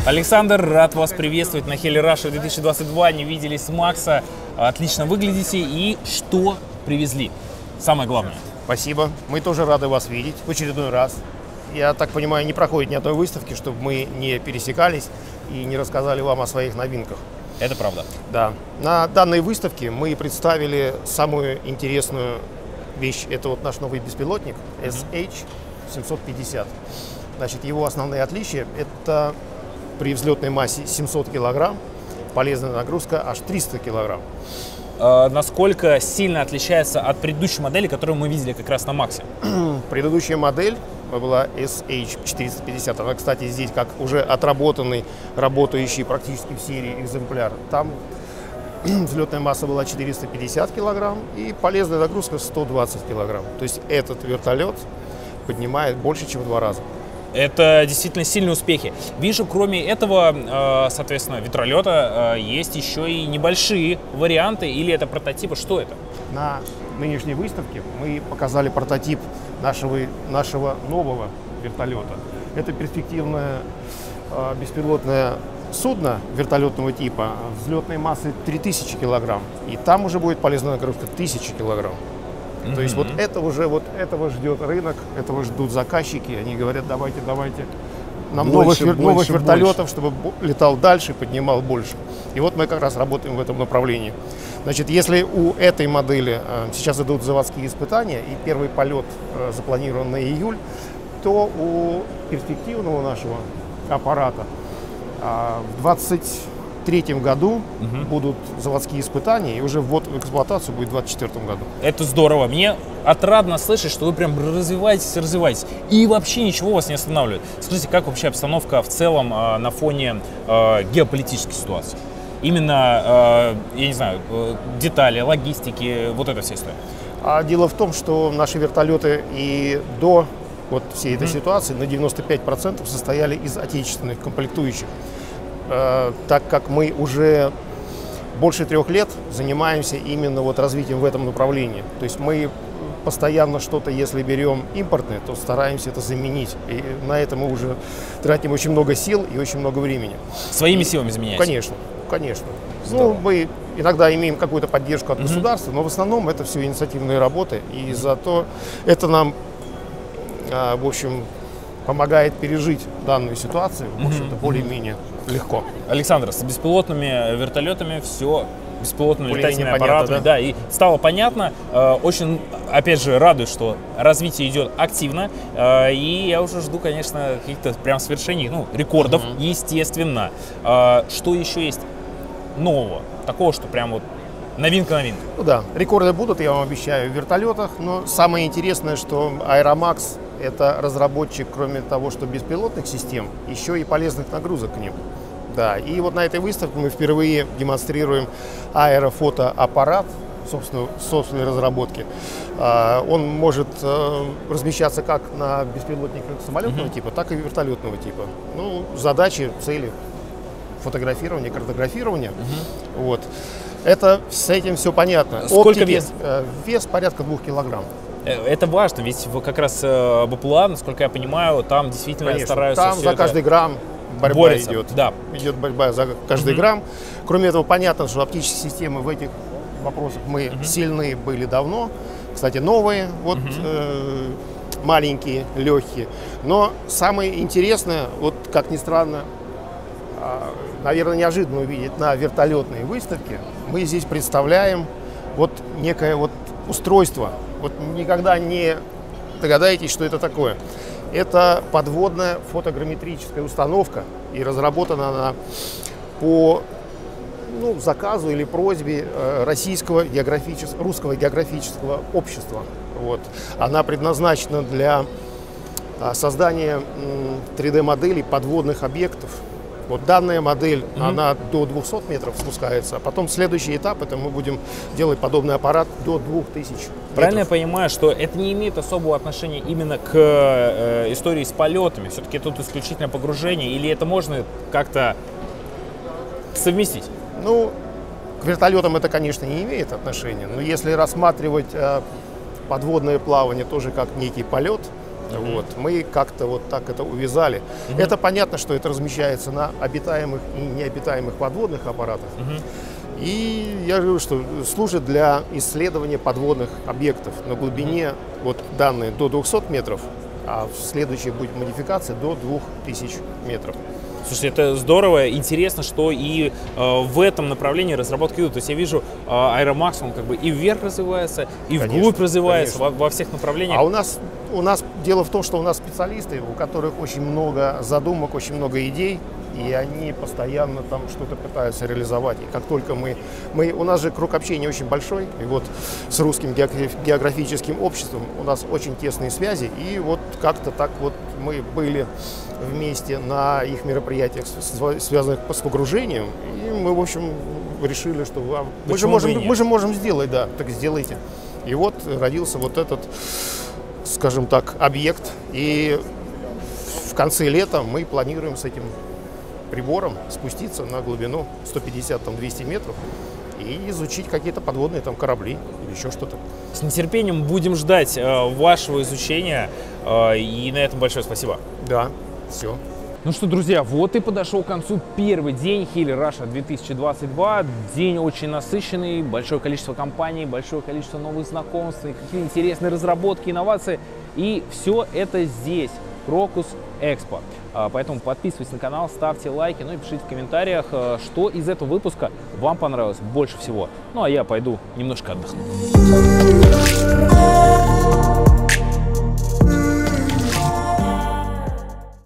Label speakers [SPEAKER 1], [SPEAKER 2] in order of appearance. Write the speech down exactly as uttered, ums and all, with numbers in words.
[SPEAKER 1] Александр, рад вас приветствовать на Heli Russia две тысячи двадцать два. Не виделись с Макса. Отлично выглядите. И что привезли? Самое главное.
[SPEAKER 2] Спасибо. Мы тоже рады вас видеть в очередной раз. Я так понимаю, не проходит ни одной выставки, чтобы мы не пересекались и не рассказали вам о своих новинках.
[SPEAKER 1] Это правда.
[SPEAKER 2] Да. На данной выставке мы представили самую интересную вещь. Это вот наш новый беспилотник эс эйч семьсот пятьдесят. Значит, его основные отличия – это при взлетной массе семьсот килограмм, полезная нагрузка аж триста килограмм.
[SPEAKER 1] А насколько сильно отличается от предыдущей модели, которую мы видели как раз на Максе?
[SPEAKER 2] Предыдущая модель была эс эйч четыреста пятьдесят. Она, кстати, здесь как уже отработанный, работающий практически в серии экземпляр. Там взлетная масса была четыреста пятьдесят килограмм и полезная нагрузка сто двадцать килограмм. То есть этот вертолет поднимает больше, чем в два раза.
[SPEAKER 1] Это действительно сильные успехи. Вижу, кроме этого, соответственно, вертолета, есть еще и небольшие варианты, или это прототипы, что это?
[SPEAKER 2] На нынешней выставке мы показали прототип нашего, нашего нового вертолета. Это перспективное беспилотное судно вертолетного типа взлетной массой три тысячи килограмм, и там уже будет полезная нагрузка тысяча килограмм. Mm-hmm. То есть вот это уже, вот этого ждет рынок, этого ждут заказчики. Они говорят, давайте, давайте нам больше, новых, больше, новых вертолетов, больше. Чтобы летал дальше, поднимал больше. И вот мы как раз работаем в этом направлении. Значит, если у этой модели э, сейчас идут заводские испытания, и первый полет э, запланирован на июль, то у перспективного нашего аппарата э, в двадцать третьем году угу. будут заводские испытания, и уже ввод в эксплуатацию будет в двадцать четвёртом году.
[SPEAKER 1] Это здорово. Мне отрадно слышать, что вы прям развиваетесь, развиваетесь. И вообще ничего вас не останавливает. Скажите, как вообще обстановка в целом э, на фоне э, геополитической ситуации? Именно, э, я не знаю, э, детали, логистики, вот эта вся история.
[SPEAKER 2] А дело в том, что наши вертолеты и до вот всей этой mm-hmm. ситуации на девяносто пять процентов состояли из отечественных комплектующих. Так как мы уже больше трех лет занимаемся именно вот развитием в этом направлении. То есть мы постоянно что-то, если берем импортное, то стараемся это заменить. И на это мы уже тратим очень много сил и очень много времени.
[SPEAKER 1] Своими силами заменяете?
[SPEAKER 2] Конечно, конечно. Здорово. Ну, мы иногда имеем какую-то поддержку от mm-hmm. государства, но в основном это все инициативные работы. И зато это нам, в общем, помогает пережить данную ситуацию, в общем-то, mm-hmm. более-менее легко.
[SPEAKER 1] Александр, с беспилотными вертолетами все, беспилотными летательными
[SPEAKER 2] понятно,
[SPEAKER 1] аппаратами, да? Да, и стало понятно. Очень, опять же, радует, что развитие идет активно, и я уже жду, конечно, каких-то прям свершений, ну, рекордов, mm-hmm. естественно. Что еще есть нового, такого, что прям вот новинка-новинка?
[SPEAKER 2] Ну да, рекорды будут, я вам обещаю, в вертолетах, но самое интересное, что Аэромакс — это разработчик, кроме того, что беспилотных систем, еще и полезных нагрузок к ним. Да, и вот на этой выставке мы впервые демонстрируем аэрофотоаппарат, собственно, собственной разработки. Он может размещаться как на беспилотниках самолетного mm-hmm. типа, так и вертолетного типа. Ну, задачи, цели фотографирования, картографирования. Mm-hmm. Вот. Это с этим все понятно.
[SPEAKER 1] Сколько
[SPEAKER 2] Оптики,
[SPEAKER 1] вес?
[SPEAKER 2] Вес порядка двух килограмм.
[SPEAKER 1] Это важно, ведь как раз БПЛА, насколько я понимаю, там действительно
[SPEAKER 2] Конечно,
[SPEAKER 1] стараются.
[SPEAKER 2] Там за каждый грамм борьба
[SPEAKER 1] борется,
[SPEAKER 2] идет.
[SPEAKER 1] Да.
[SPEAKER 2] Идет борьба за каждый mm-hmm. грамм. Кроме этого, понятно, что оптические системы в этих вопросах мы mm-hmm. сильны были давно. Кстати, новые, вот mm-hmm. э, маленькие, легкие. Но самое интересное, вот как ни странно, э, наверное, неожиданно увидеть на вертолетной выставке, мы здесь представляем вот некое вот устройство. Вот никогда не догадаетесь, что это такое. Это подводная фотограмметрическая установка, и разработана она по ну, заказу или просьбе российского географического, русского географического общества. Вот. Она предназначена для создания три дэ моделей подводных объектов. Вот данная модель, mm-hmm. она до двухсот метров спускается, а потом следующий этап, это мы будем делать подобный аппарат до двух тысяч метров.
[SPEAKER 1] Правильно я понимаю, что это не имеет особого отношения именно к э, истории с полетами? Все-таки тут исключительно погружение, или это можно как-то совместить?
[SPEAKER 2] Ну, к вертолетам это, конечно, не имеет отношения, но если рассматривать э, подводное плавание тоже как некий полет, Mm-hmm. Вот. Мы как-то вот так это увязали. Mm-hmm. Это понятно, что это размещается на обитаемых и необитаемых подводных аппаратах. Mm-hmm. И я говорю, что служит для исследования подводных объектов на глубине, mm-hmm. вот данные до двухсот метров, а в следующей будет модификация до двух тысяч метров.
[SPEAKER 1] Слушайте, это здорово, интересно, что и э, в этом направлении разработки идут. То есть я вижу, э, Аэромакс, он как бы и вверх развивается, и конечно, вглубь развивается во, во всех направлениях.
[SPEAKER 2] А у нас, у нас дело в том, что у нас специалисты, у которых очень много задумок, очень много идей, и они постоянно там что-то пытаются реализовать. И как только мы, мы... У нас же круг общения очень большой, и вот с Русским географическим обществом у нас очень тесные связи, и вот как-то так вот мы были вместе на их мероприятиях, связанных с погружением, и мы, в общем, решили, что а, мы, же можем, мы же можем сделать, да, так сделайте. И вот родился вот этот, скажем так, объект, и в конце лета мы планируем с этим прибором спуститься на глубину сто пятьдесят — двести метров и изучить какие-то подводные там корабли или еще что-то.
[SPEAKER 1] С нетерпением будем ждать э, вашего изучения, э, и на этом большое спасибо.
[SPEAKER 2] Да, все.
[SPEAKER 1] Ну что, друзья, вот и подошел к концу первый день Хели Раша две тысячи двадцать два. День очень насыщенный, большое количество компаний, большое количество новых знакомств, какие интересные разработки, инновации. И все это здесь, Крокус Экспо. Поэтому подписывайтесь на канал, ставьте лайки, ну и пишите в комментариях, что из этого выпуска вам понравилось больше всего. Ну а я пойду немножко отдохну.